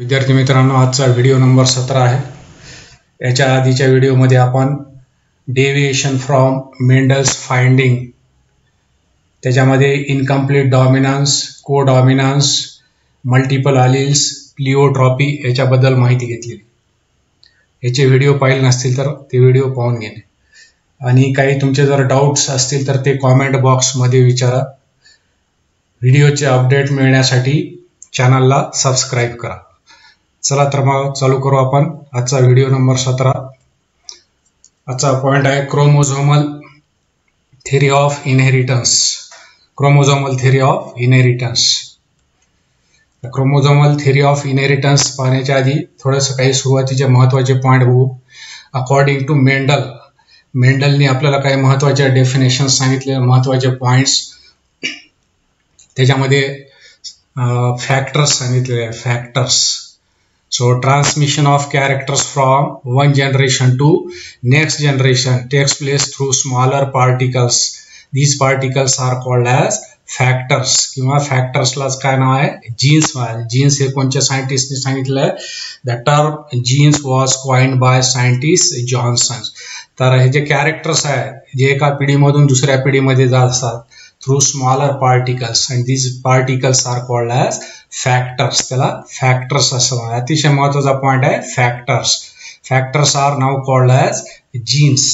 विद्यार्थी मित्रांनो, आजचा व्हिडिओ नंबर 17 आहे. याच्या आधीच्या व्हिडिओमध्ये आपण डेव्हिएशन फ्रॉम मेंडल्स फाइंडिंग, त्याच्यामध्ये incomplete dominance, co dominance, multiple alleles, pleiotropy याच्याबद्दल माहिती घेतली. याचे व्हिडिओ पाहिले नसतील तर ते व्हिडिओ पाहून घेणे, आणि काही तुमचे जर डाउट्स असतील तर ते कॉमेंट बॉक्समध्ये विचारा. व्हिडिओचे अपडेट मिळण्यासाठी चॅनलला सबस्क्राईब करा. चला तर मग चालू करू आपण आजचा व्हिडिओ नंबर 17. आजचा पॉइंट आहे chromosomal theory of inheritance. Chromosomal theory of inheritance. Chromosomal theory of inheritance पाहण्याच्या आधी थोडंसं काही सुरुवातीचे महत्त्वाचे पॉइंट बघू. अकॉर्डिंग टू मेंडलनी आपल्याला काही महत्त्वाचे डेफिनेशन सांगितले, महत्त्वाचे पॉइंट्स. त्याच्यामध्ये फॅक्टर्स सांगितलेले आहे, factors. So transmission of characters from one generation to next generation takes place through smaller particles. These particles are called as factors. किंवा factors लाच काय नाव आहे? जीन्स. जीन्स हे कोणत्या सायंटिस्टने सांगितलं आहे? The term genes was coined by scientist Johnson. तर हे जे कॅरेक्टर्स आहे, जे एका पिढीमधून दुसऱ्या पिढीमध्ये जात असतात through smaller particles, and these particles are called as factors. त्याला फॅक्टर्स असं म्हणतात. अतिशय महत्त्वाचा पॉइंट आहे factors. Factors are now called as genes.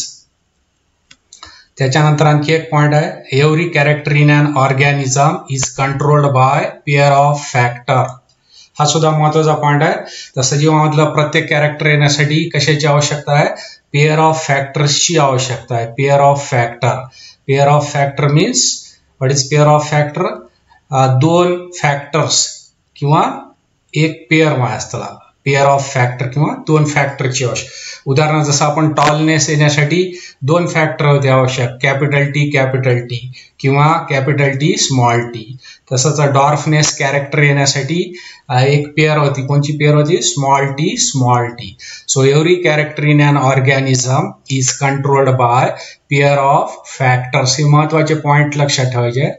त्याच्यानंतर आणखी एक पॉइंट आहे, every character in an organism is controlled by pair of factor. हा सुद्धा महत्त्वाचा पॉइंट आहे. तर सजीवामधलं प्रत्येक कॅरेक्टर येण्यासाठी कशाची आवश्यकता आहे? पेअर ऑफ फॅक्टर्सची आवश्यकता आहे. Pair of factor. Pair of factor means what is pair of factor? दोन फॅक्टर्स किंवा एक पेअर असताना पेअर ऑफ फॅक्टर किंवा दोन फॅक्टरची आवश्यक. उदाहरण जसं आपण टॉलनेस येण्यासाठी दोन फॅक्टर होते आवश्यक, कॅपिटल टी किंवा कॅपिटल टी स्मॉल टी. तसंच डॉर्फनेस कॅरेक्टर येण्यासाठी एक पेअर होती. कोणची पेअर होती? Small T. So every character in an organism is controlled by pair of factors. हे महत्वाचे पॉइंट लक्षात ठेवायचे.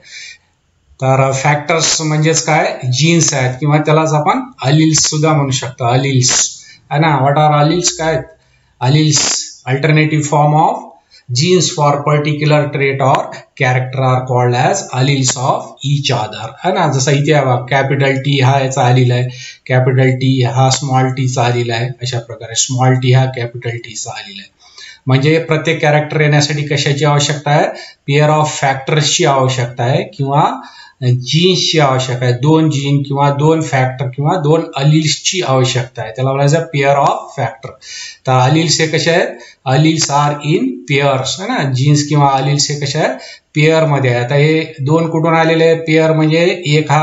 तर फॅक्टर्स म्हणजेच काय? जीन्स आहेत, किंवा त्यालाच आपण अलील्स सुद्धा म्हणू शकतो. अलील्स है ना. What are alleles? काय? Alleles alternative form of genes for particular trait or character are called as alleles of each other. है ना. जसं इथे कॅपिटल टी हा याचा अलील आहे, कॅपिटल टी हा स्मॉल टीचा अलील आहे. अशा प्रकारे स्मॉल टी हा कॅपिटल टीचा अलील आहे. म्हणजे प्रत्येक कॅरेक्टर येण्यासाठी कशाची आवश्यकता आहे? पेअर ऑफ फॅक्टर्सची आवश्यकता आहे, किंवा जीन्सची आवश्यकता आहे. दोन जीन किंवा दोन फॅक्टर किंवा दोन अलील्सची आवश्यकता आहे. त्याला म्हणायचं पेअर ऑफ फॅक्टर. तर अलील्स हे कसे आहेत? अलील्स आर इन पेअर्स है ना. जीन्स किंवा अलील्स हे कसे आहेत? पेअर मध्ये आहे. आता हे दोन कुठून आलेले आहेत? पेअर म्हणजे एक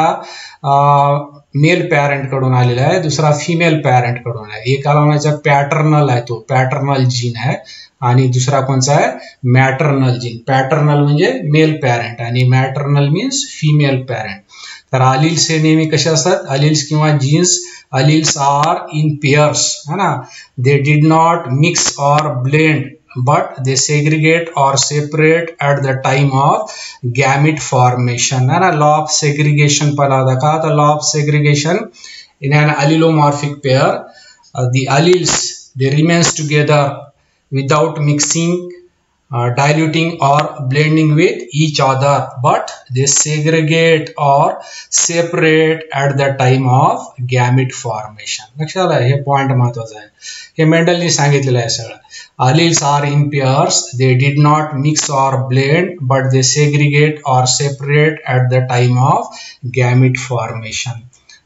हा मेल पॅरेंट कडून आलेला आहे, दुसरा फिमेल पॅरेंट कडून आहे. एकाला म्हणायचं पॅटर्नल आहे, तो पॅटर्नल जीन आहे, आणि दुसरा कोणचा आहे? Maternal gene. पॅटर्नल म्हणजे मेल पॅरेंट आणि मॅटर्नल मीन्स फिमेल पॅरेंट. तर अलील्स हे नेहमी कसे असतात? अलील्स किंवा genes, alleles are in pairs है ना. दे डिड नॉट मिक्स और blend but they segregate or separate at the time of gamete formation. है ना. law of segregation पढ़ा था. The law of segregation in an allelomorphic pair, the alleles they remains together without mixing, diluting or blending with each other, but they segregate or separate at the time of gamete formation. लक्षात आलं? हे point महत्वाचं आहे. हे मेंडलनी सांगितलेलं आहे सगळं. Alleles are in pairs. They did not mix or blend, but they segregate or separate at the time of gamete formation.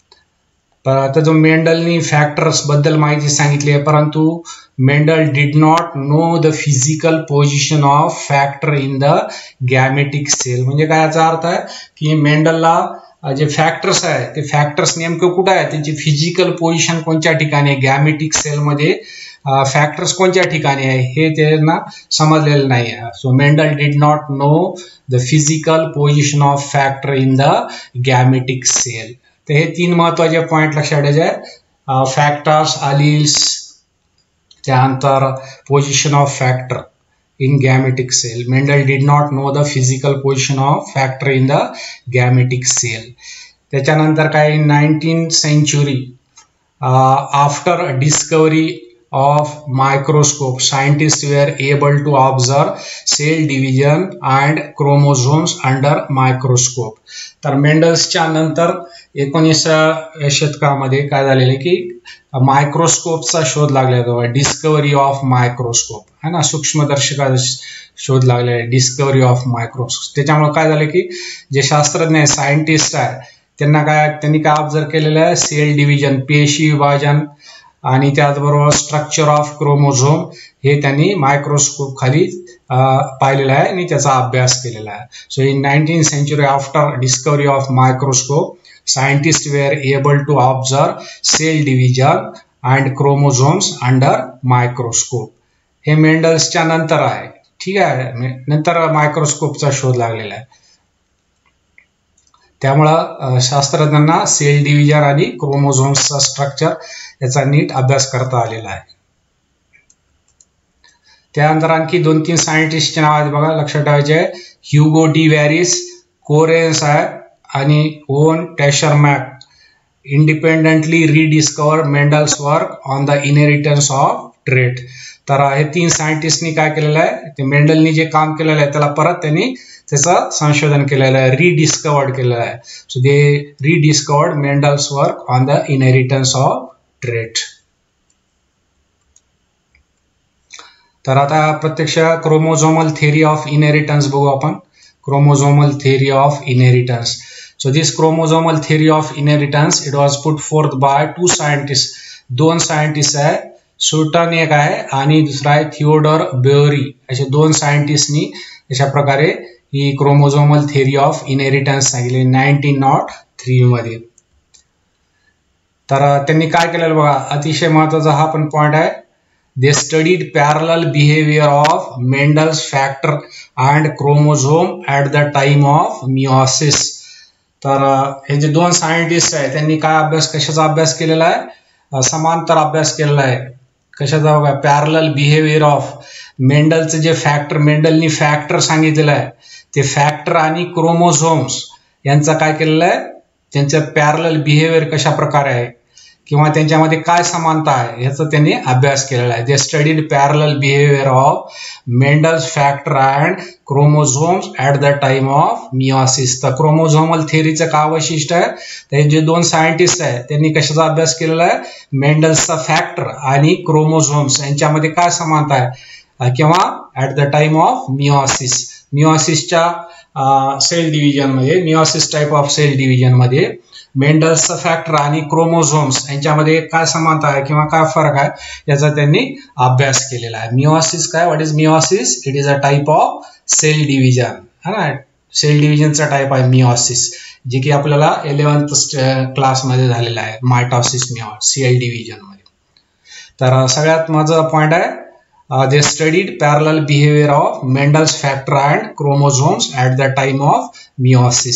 तर आता जो मेंडलनी फॅक्टर्स बद्दल माहिती सांगितली आहे, परंतु Mendel did not know the physical position of factor in the gametic cell. म्हणजे काय याचा अर्थ आहे की मेंडलला जे फॅक्टर्स आहे ते फॅक्टर्स नेमकं कुठं आहे, त्यांची फिजिकल पोझिशन कोणत्या ठिकाणी आहे, गॅमेटिक सेलमध्ये फॅक्टर्स कोणत्या ठिकाणी आहे हे त्यांना समजलेलं नाही आहे. So Mendel did not know the physical position of factor in the gametic cell. तर हे तीन महत्वाचे पॉइंट लक्षात ठेवायचे. फॅक्टर्स, अलील्स, त्यानंतर position of factor in gametic cell. Mendel did not know the physical position of factor in the gametic cell. त्याच्यानंतर काय 19th century after discovery of microscope, scientists were able to observe cell division and chromosomes under microscope. तर मेंडल्सच्या नंतर 19व्या शतकामध्ये काय झालेले की मायक्रोस्कोपचा शोध लागला, डिस्कवरी ऑफ मायक्रोस्कोप है ना, सूक्ष्मदर्शकाचा शोध लागला, डिस्कवरी ऑफ मायक्रोस्कोप. त्याच्यामुळे काय झालं की जे शास्त्रज्ञ आहे, सायंटिस्ट आहे, त्यांनी काय ऑब्झर्व केलेलं आहे, सेल डिव्हिजन, पेशी विभाजन आणि त्याचबरोबर स्ट्रक्चर ऑफ क्रोमोझोम हे त्यांनी मायक्रोस्कोप खाली पाहिलेलं आहे आणि त्याचा अभ्यास केलेला आहे. So in 19th century after discovery of microscope scientist were able to observe cell division and chromosomes under microscope. हे मेंडल्सच्या नंतर आहे, ठीक आहे, नंतर मायक्रोस्कोपचा शोध लागलेला आहे. त्यामुळं शास्त्रज्ञांना सेल डिव्हिजन आणि क्रोमोझोम्सचा स्ट्रक्चर याचा नीट अभ्यास करता आलेला आहे. त्यानंतर आणखी 2-3 सायंटिस्टचे नाव आहेत बघा, लक्षात ठेवायचे. ह्युगो डी वॅरिस, कोरेन्स आहे आणि von Tschermak independently rediscover Mendel's work on the inheritance of trait. तर हे 3 सायंटिस्टनी काय केलेलं आहे, ते मेंडलनी जे काम केलेलं आहे त्याला परत त्यांनी त्याचं संशोधन केलेलं आहे, रिडिस्कवर्ड केलेलं आहे. So they rediscovered Mendel's work on the inheritance of trait. तर आता प्रत्यक्ष क्रोमोझोमल थिअरी ऑफ इनहेरिटन्स बघू आपण. Chromosomal theory of inheritance. So this chromosomal theory of inheritance it was put forth by 2 scientist. 2 scientist आहे, Sutton एक आहे आणि दुसरा आहे थिओडोर बेअरी. असे 2 सायंटिस्टनी अशा प्रकारे ही क्रोमोझोमल थिअरी ऑफ इनहेरिटन्स सांगितली 1903 मध्ये. तर त्यांनी काय केलेलं बघा, अतिशय महत्वाचा हा पण पॉइंट आहे. They studied parallel behaviour of Mendel's factor and chromosome at the time of meiosis. तर हे जे 2 सायंटिस्ट आहे त्यांनी काय कशाचा अभ्यास केलेला आहे, समांतर अभ्यास केलेला आहे. कशाचा बघा, पॅरलल बिहेवियर ऑफ मेंडलचे जे फॅक्टर, मेंडलनी फॅक्टर सांगितलेलं आहे, ते फॅक्टर आणि क्रोमोझोम्स यांचा काय केलेलं आहे, त्यांचं पॅरलल बिहेवियर कशा प्रकारे आहे किंवा त्यांच्यामध्ये काय समानता आहे याचा त्यांनी अभ्यास केलेला आहे. They studied parallel behaviour of Mendel's factor and chromosomes at the time of meiosis. तर क्रोमोझोमल थिअरीचं काय वैशिष्ट्य आहे, ते जे 2 सायंटिस्ट आहेत त्यांनी कशाचा अभ्यास केलेला आहे, मेंडल्सचा फॅक्टर आणि क्रोमोझोम्स यांच्यामध्ये काय समानता आहे किंवा at the time of meiosis. मिओसिसच्या सेल डिव्हिजन मध्ये, meiosis type of cell division मध्ये मेंडल्सचा फॅक्टर आणि क्रोमोझोम्स यांच्यामध्ये काय समानता आहे किंवा काय फरक आहे याचा त्यांनी अभ्यास केलेला आहे. मिओसिस काय, what is meiosis? It is a type of cell division, है ना. सेल डिव्हिजनचा टाइप आहे मिओसिस, जे की आपल्याला 11th क्लासमध्ये झालेला आहे, मायटॉसिस, सेल डिव्हिजन मध्ये. तर सगळ्यात माझा पॉइंट आहे, they studied parallel behavior of Mendel's factor and chromosomes at the time of meiosis.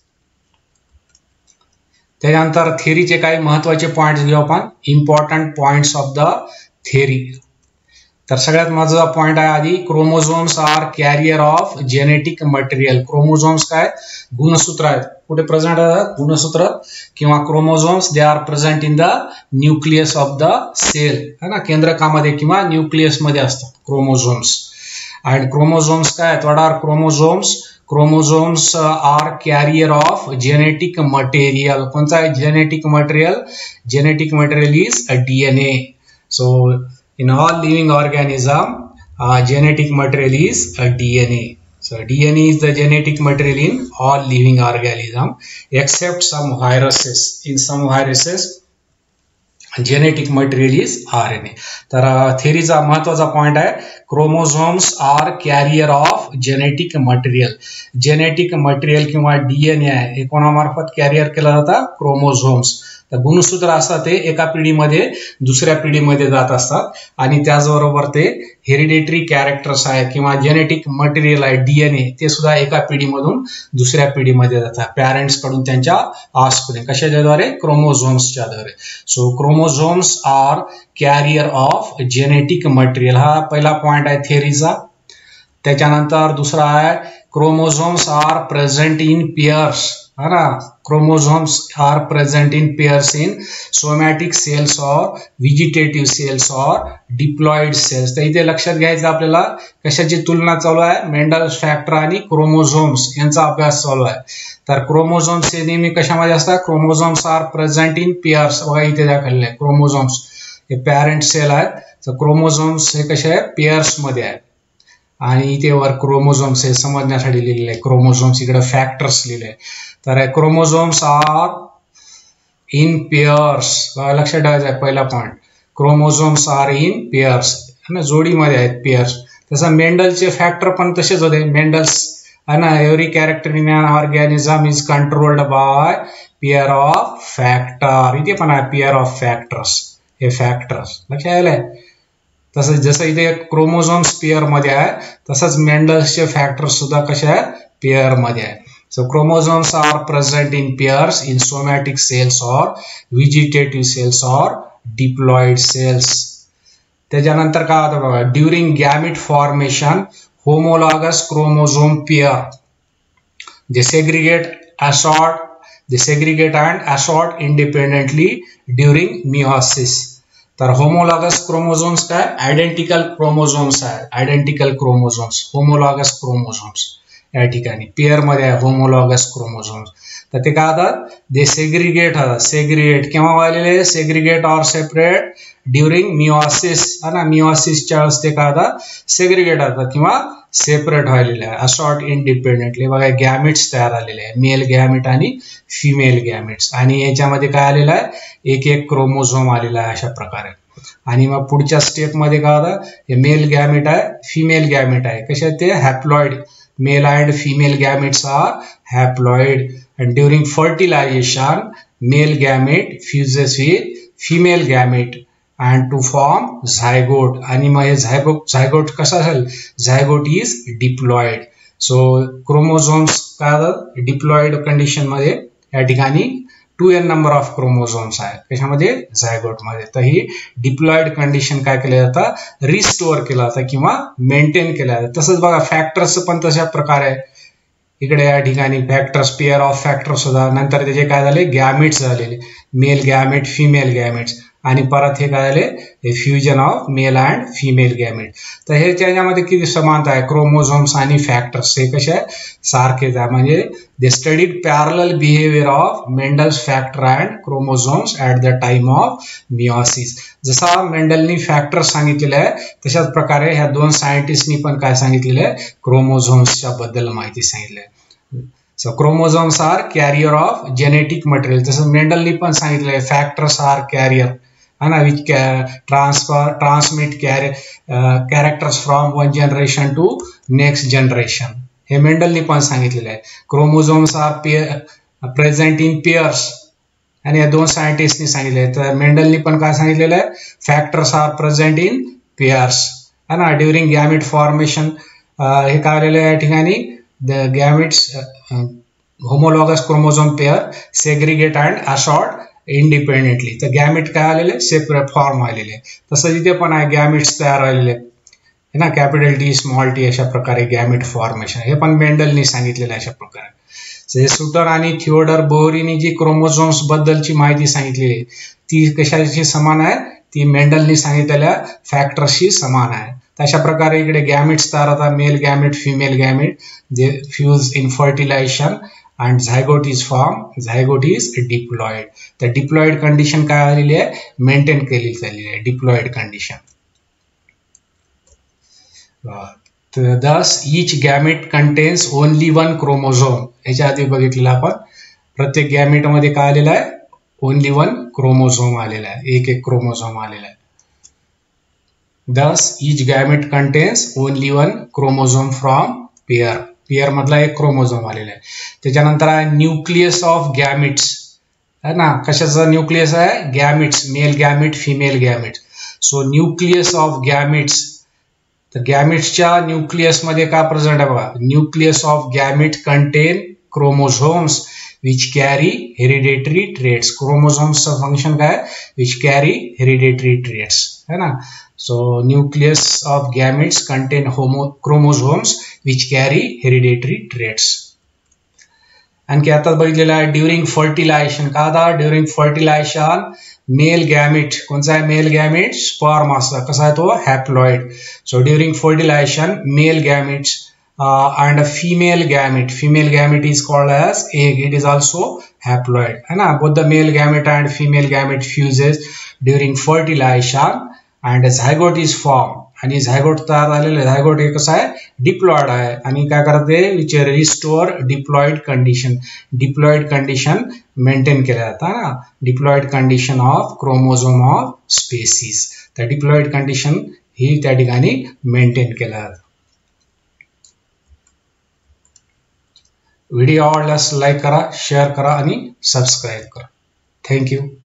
त्यानंतर थिअरीचे काही महत्त्वाचे पॉइंट्स घेऊ आपण, important points of the theory. तर सगळ्यात माझा पॉइंट आहे आधी, chromosomes are carrier of genetic material. Chromosomes काय, गुणसूत्र आहेत, कुठे प्रेझेंट आहेत, गुणसूत्र किंवा chromosomes they are present in the nucleus of the cell, है ना, केंद्रकामध्ये किंवा न्यूक्लियस मध्ये असतात क्रोमोझोम्स. अँड क्रोमोझोम्स काय, what are chromosomes? Chromosomes are carrier of genetic material. कोणता आहे genetic material? Genetic material is a DNA. So in all living organism, genetic material is a DNA. So DNA is the genetic material in all living organism except some viruses. In some viruses, genetic material is RNA. तर थिअरीचा महत्वाचा point आहे, chromosomes are carrier of genetic material. Genetic material किंवा DNA आहे, हे कोणामार्फत carrier केला जातं? Chromosomes. तर गुणसूत्र असतात ते एका पिढीमध्ये दुसऱ्या पिढीमध्ये जात असतात आणि त्याचबरोबर ते हेरिडेटरी कॅरेक्टर्स आहे किंवा जेनेटिक मटेरियल आहे DNA, ते सुद्धा एका पिढीमधून दुसऱ्या पिढीमध्ये जातात, पॅरेंट्स कडून त्यांच्या ऑफस्प्रिंग. कशाच्याद्वारे? क्रोमोझोम्सच्या द्वारे. So chromosomes are carrier of genetic material. हा पहिला पॉइंट आहे थिअरीचा. त्याच्यानंतर दुसरा आहे, chromosomes are present in pairs. है ना, chromosomes are present in pairs in somatic cells और व्हेजिटेटिव्ह सेल्स और डिप्लॉइड सेल्स. तर इथे लक्षात घ्यायचं आपल्याला कशाची तुलना चालू आहे, मेंडल्स फॅक्टर आणि क्रोमोझोम्स यांचा अभ्यास चालू आहे. तर क्रोमोझोम्स हे नेहमी कशामध्ये असतात, chromosomes are present in pairs. बघा इथे दाखवलेले आहे क्रोमोझोम्स हे पॅरेंट सेल आहेत. तर क्रोमोझोम्स हे कसे आहे, पेयर्स मध्ये आहेत. आणि इथे वर क्रोमोझोम्स हे समजण्यासाठी लिहिलेले आहे, क्रोमोझोम्स इकडे फॅक्टर्स लिहिले. तर क्रोमोझोम्स आर इन पेयर्स. लक्षात ठेवायचं आहे पहिला point, chromosomes are in pairs, जोडीमध्ये आहेत पेयर्स. तसं मेंडलचे फॅक्टर पण तसेच होते. मेंडल्स है ना, every character in an organism is controlled by pair of factor. इथे पण आहे पेयर ऑफ फॅक्टर्स, हे फॅक्टर्स लक्षात आलंय. तसंच जसं इथे क्रोमोझोम्स पेयर मध्ये आहे तसंच मेंडल्सचे फॅक्टर्स सुद्धा कसे आहेत, पेयर मध्ये आहे. So chromosomes are present in pairs in somatic cells or vegetative cells or diploid cells. त्याच्यानंतर काय होतं बघा, during gamete formation homologous chromosome pair they segregate and assort independently during meiosis. तर homologous chromosomes काय, identical chromosomes आहेत, identical chromosomes, homologous chromosomes या ठिकाणी pair मध्ये आहे होमोलॉगस क्रोमोझोम्स. तर ते काय होतात, दे सेग्रिगेट होतात. सेग्रिगेट केव्हा व्हायलेले, segregate or separate during meiosis. है ना, मिओसिसच्या वेळेस ते काय होतात, सेग्रिगेट होतात किंवा सेपरेट व्हायलेले आहे. Assort independently. बघा गॅमिट्स तयार झालेले आहे, मेल गॅमिट आणि फिमेल गॅमिट्स. आणि याच्यामध्ये काय आलेलं आहे, एक एक क्रोमोझोम आलेला आहे अशा प्रकारे. आणि मग पुढच्या स्टेप मध्ये काय होतं, हे मेल गॅमिट आहे, फिमेल गॅमिट आहे. कसे ते haploid, male and female gametes are haploid, and during fertilization male gamete fuses with female gamete and to form zygote. आणि मग हे zygote कसा असेल, zygote is diploid. So chromosomes काय डिप्लॉइड कंडिशन मध्ये या ठिकाणी 2n नंबर ऑफ क्रोमोझोम्स आहे, कशामध्ये, झायगोट मध्ये. तर ही डिप्लॉइड कंडिशन काय केलं जातं, रिस्टोअर केलं जातं किंवा मेंटेन केलं जातं. तसंच बघा फॅक्टर्स पण तशा प्रकारे इकडे या ठिकाणी फॅक्टर्स, पेअर ऑफ फॅक्टर्स होता. नंतर त्याचे काय झाले, गॅमिट्स झालेले, मेल गॅमिट, फिमेल गॅमिट्स. आणि परत हे काय झाले, हे fusion of male and female gamete. तर हे त्याच्यामध्ये किती समानता आहे, क्रोमोझोम्स आणि फॅक्टर्स हे कसे आहे, सारखेच आहे. म्हणजे they studied parallel behaviour of Mendel's factor and chromosomes at the time of meiosis. जसा मेंडलनी फॅक्टर सांगितलेलं आहे तशाच प्रकारे ह्या दोन सायंटिस्टनी पण काय सांगितलेलं आहे, क्रोमोझोम्सच्या बद्दल माहिती सांगितली आहे. So chromosomes are carrier of genetic material. तसं मेंडलनी पण सांगितलं आहे, फॅक्टर्स आर कॅरियर, है ना, which transmit characters from one generation to next generation. हे मेंडलनी पण सांगितलेलं आहे. Chromosomes are present in pairs, आणि या दोन सायंटिस्टनी सांगितले. तर मेंडलनी पण काय सांगितलेलं आहे, factors are present in pairs, है ना, ड्युरिंग गॅमिट फॉर्मेशन. हे काय आलेलं आहे या ठिकाणी, the gametes homologous chromosome pair segregate and assort independently. तर गॅमिट काय आलेले, सेपरेट फॉर्म आलेले. तसं इथे पण आहे, गॅमिट्स तयार झालेले आहे ना, कॅपिटल टी स्मॉल टी अशा प्रकारे गॅमिट फॉर्मेशन. हे पण मेंडलनी सांगितलेलं आहे अशा प्रकारे. सुटर आणि थिओडर बोहरीनी जी क्रोमोझोम्स बद्दलची माहिती सांगितलेली ती कशाशी समान आहे, ती मेंडलनी सांगितलेल्या फॅक्टर्सशी समान आहे. अशा प्रकारे इकडे गॅमिट्स तयार होतात, मेल गॅमिट, फिमेल गॅमिट, जे fuse in fertilisation and zygote is formed, zygote is diploid. The diploid condition काय आलेली आहे, मेंटेन केली झालेली आहे, diploid condition. Thus each gamete contains only one chromosome. याच्या आधी बघितलेलं आपण, प्रत्येक गॅमेट मध्ये काय आलेलं आहे, ओनली वन क्रोमोझोम आलेला आहे, एक एक क्रोमोझोम आलेला आहे. Thus each gamete contains only one chromosome from pair. Pair मधला एक क्रोमोझोम आलेला आहे. त्याच्यानंतर आहे न्यूक्लियस ऑफ गॅमिट्स, है ना, कशाचं न्यूक्लियस आहे, gametes, male gamete, female gamete. So nucleus of gametes, तर गॅमिट्सच्या न्यूक्लियस मध्ये काय प्रेझेंट आहे बघा, nucleus of gamete contain chromosomes which carry hereditary traits. क्रोमोझोम्सचं फंक्शन काय, विच कॅरी हेरिडेटरी ट्रेट्स, है ना. So nucleus of gametes contain chromosomes which carry hereditary traits. आणखी आता बघितलेलं आहे ड्युरिंग फर्टिलायझेशन. का आता ड्युरिंग फर्टिलायझेशन मेल गॅमिट, कोणता आहे मेल गॅमिट? स्पर्म असतं. कसा आहे तो? Haploid. So during fertilisation male gametes and a female gamete is called as egg. It is also haploid, है ना. Both the male gamete and female gamete fuses during fertilization and zygote is formed. आणि zygote तयार झालेलं zygote हे कसं आहे? Diploid आहे. आणि काय करते? Which restore diploid condition maintain केलं जातं ना. Diploid condition of chromosome of species. त्या डिप्लॉइड कंडिशन ही त्या ठिकाणी मेंटेन केलं जातं. व्हिडिओ आवडल्यास लाईक करा, शेअर करा आणि सबस्क्राईब करा. थँक्यू.